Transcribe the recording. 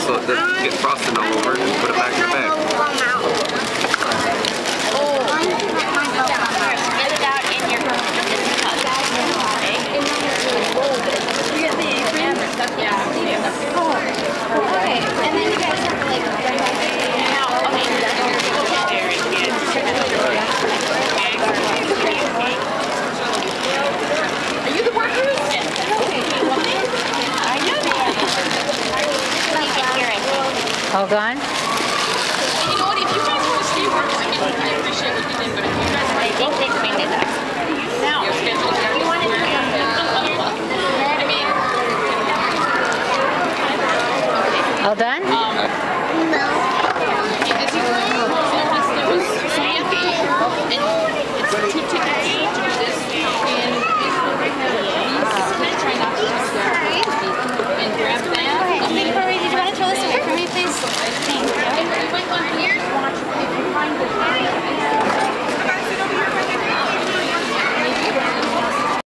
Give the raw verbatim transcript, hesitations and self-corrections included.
so it doesn't get frosted all over, and put it back in the bag. All gone? You know what, if you guys want to stay work, I mean, I appreciate what you did, but if you guys want to go, I think they cleaned it up. No. You wanted to go. All done? Um, No.